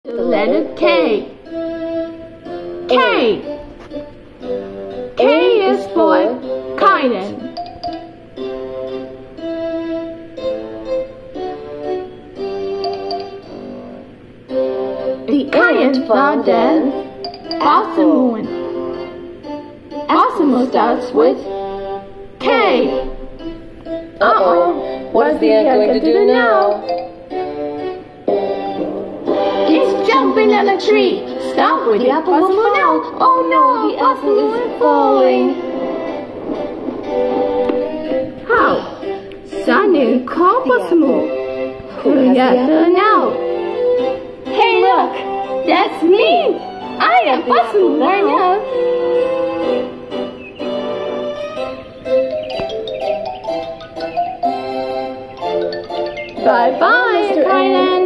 The letter K. K. K is for Kaiden. The Kaiden found then Asamoah. Asamoah starts with K. Uh-oh, what is the ant going to do now? It's jumping on a tree. Stop with the apple now. Oh no, the apple is falling. How? Sunny call Asamoah. Who is after now? Hey look, that's me. I am Asamoah right now. Bye-bye, Kaiden.